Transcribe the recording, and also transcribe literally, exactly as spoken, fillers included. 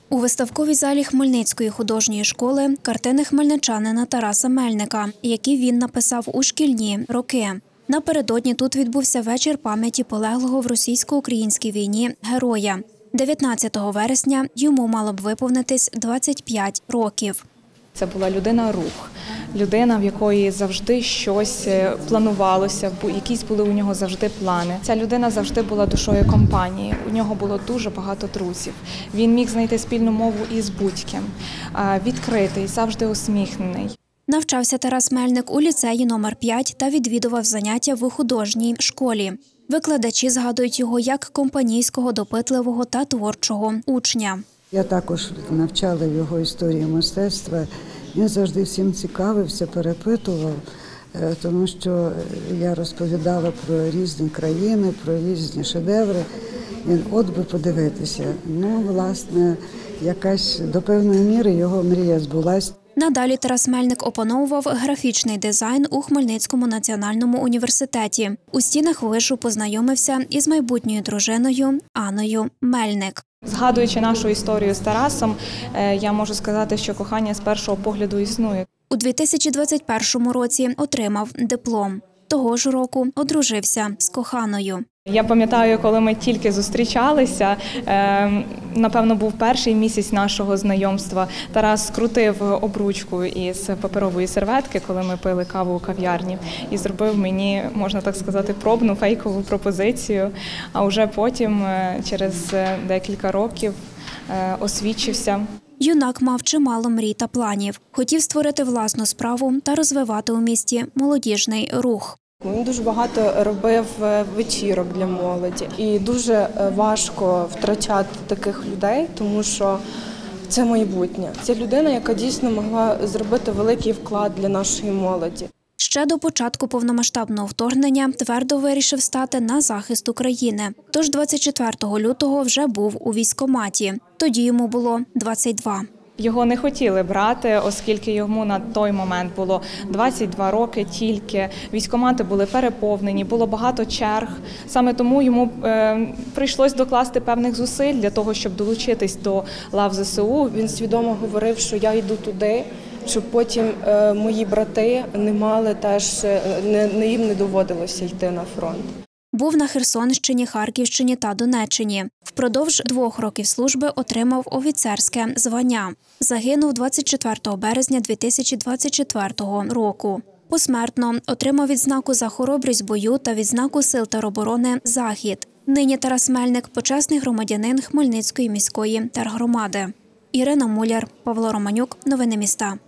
У виставковій залі Хмельницької художньої школи картини хмельничанина Тараса Мельника, які він написав у шкільні роки. Напередодні тут відбувся вечір пам'яті полеглого в російсько-українській війні героя. дев'ятнадцятого вересня йому мало б виповнитись двадцять п'ять років. Це була людина-рух, людина, в якої завжди щось планувалося, якісь були у нього завжди плани. Ця людина завжди була душою компанії, у нього було дуже багато друзів. Він міг знайти спільну мову із будь-ким, відкритий, завжди усміхнений. Навчався Тарас Мельник у ліцеї номер п'ять та відвідував заняття в художній школі. Викладачі згадують його як компанійського, допитливого та творчого учня. Я також навчала його історії мистецтва. Він завжди всім цікавився, перепитував, тому що я розповідала про різні країни, про різні шедеври. Він от би подивитися. Ну, власне, якась до певної міри його мрія збулась. Надалі Тарас Мельник опановував графічний дизайн у Хмельницькому національному університеті. У стінах вишу познайомився із майбутньою дружиною Анною Мельник. Згадуючи нашу історію з Тарасом, я можу сказати, що кохання з першого погляду існує. У дві тисячі двадцять першому році отримав диплом. Того ж року одружився з коханою. Я пам'ятаю, коли ми тільки зустрічалися, напевно, був перший місяць нашого знайомства. Тарас скрутив обручку із паперової серветки, коли ми пили каву у кав'ярні, і зробив мені, можна так сказати, пробну фейкову пропозицію. А вже потім, через декілька років, освідчився. Юнак мав чимало мрій та планів. Хотів створити власну справу та розвивати у місті молодіжний рух. Він дуже багато робив вечірок для молоді. І дуже важко втрачати таких людей, тому що це майбутнє. Це людина, яка дійсно могла зробити великий вклад для нашої молоді. Ще до початку повномасштабного вторгнення твердо вирішив стати на захист України. Тож двадцять четвертого лютого вже був у військкоматі. Тоді йому було двадцять два. Його не хотіли брати, оскільки йому на той момент було двадцять два роки тільки. Військкомати були переповнені, було багато черг. Саме тому йому е, прийшлось докласти певних зусиль для того, щоб долучитись до лав зе се у. Він свідомо говорив, що я йду туди, щоб потім е, мої брати не мали теж, не, не їм не доводилося йти на фронт. Був на Херсонщині, Харківщині та Донеччині. Впродовж двох років служби отримав офіцерське звання. Загинув двадцять четвертого березня дві тисячі двадцять четвертого року. Посмертно отримав відзнаку за хоробрість бою та відзнаку Сил тероборони «Захід». Нині Тарас Мельник – почесний громадянин Хмельницької міської тергромади. Ірина Муляр, Павло Романюк. Новини міста.